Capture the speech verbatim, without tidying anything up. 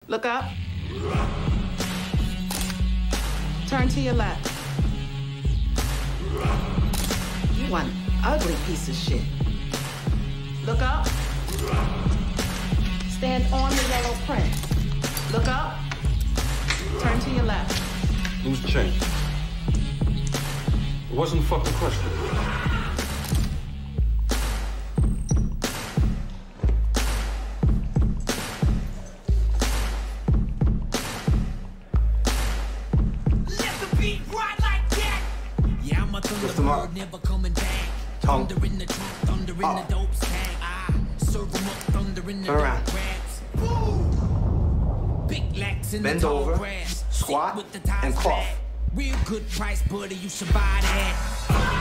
Look up. Turn to your left. You one ugly piece of shit. Look up. Stand on the yellow print. Look up. Turn to your left. Loose change. It wasn't a fucking question. Lift them up. Never coming back. Tongue. Thunder in the trunk, thunder in the dope stack. I serve them up, thunder in the Turn around. dope grabs. Big lax in Bend the tall over, grass. squat, Sit with the ties and cough. back. Real good price, buddy, you should buy that.